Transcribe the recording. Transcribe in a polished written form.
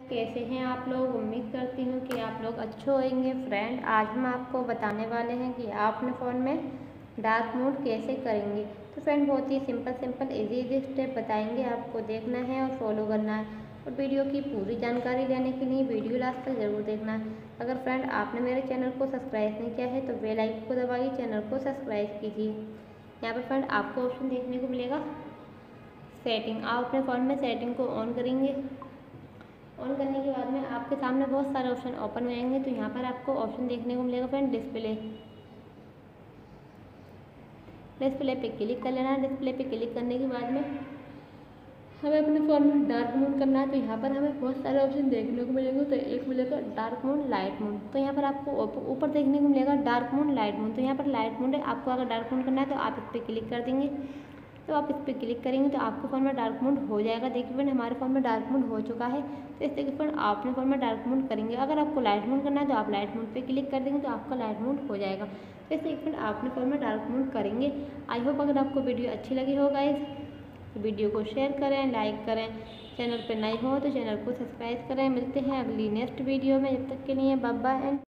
कैसे हैं आप लोग। उम्मीद करती हूँ कि आप लोग अच्छे होंगे। फ्रेंड, आज हम आपको बताने वाले हैं कि आप अपने फ़ोन में डार्क मोड कैसे करेंगे। तो फ्रेंड, बहुत ही सिंपल इजी स्टेप बताएंगे, आपको देखना है और फॉलो करना है। और वीडियो की पूरी जानकारी लेने के लिए वीडियो लास्ट तक ज़रूर देखना है। अगर फ्रेंड आपने मेरे चैनल को सब्सक्राइब नहीं किया है तो बेल आइकन को दबाइए, चैनल को सब्सक्राइब कीजिए। यहाँ पर फ्रेंड आपको ऑप्शन देखने को मिलेगा सेटिंग। आप अपने फ़ोन में सेटिंग को ऑन करेंगे। ऑन करने के बाद में आपके सामने बहुत सारे ऑप्शन ओपन हो जाएंगे। तो यहाँ पर आपको ऑप्शन देखने को मिलेगा फ्रेंड डिस्प्ले पे क्लिक कर लेना है। डिस्प्ले पे क्लिक करने के बाद में हमें अपने फ़ोन में डार्क मोड करना है। तो यहाँ पर हमें बहुत सारे ऑप्शन देखने को मिलेंगे। तो एक मिलेगा डार्क मोड, लाइट मोड। तो यहाँ पर आपको ऊपर देखने को मिलेगा डार्क मोड, लाइट मोड। तो यहाँ पर लाइट मोड है। आपको अगर डार्क मोड करना है तो आप इस पर क्लिक कर देंगे। तो आप इस पर क्लिक करेंगे तो आपके फ़ोन में डार्क मोड हो जाएगा। देखिए फ्रेंड, हमारे फ़ोन में डार्क मोड हो चुका है। तो इस तरीके फ्रेंड आप अपने फ़ोन में डार्क मोड करेंगे। अगर आपको लाइट मोड करना है तो आप लाइट मोड पे क्लिक कर देंगे तो आपका लाइट मोड हो जाएगा। तो इस तरीके फ्रेंड आप अपने फ़ोन में डार्क मोड करेंगे। आई होप अगर आपको वीडियो अच्छी लगी हो गाइस तो वीडियो को शेयर करें, लाइक करें। चैनल पर नए हो तो चैनल को सब्सक्राइब करें। मिलते हैं अगली नेक्स्ट वीडियो में। जब तक के लिए बाय बाय एंड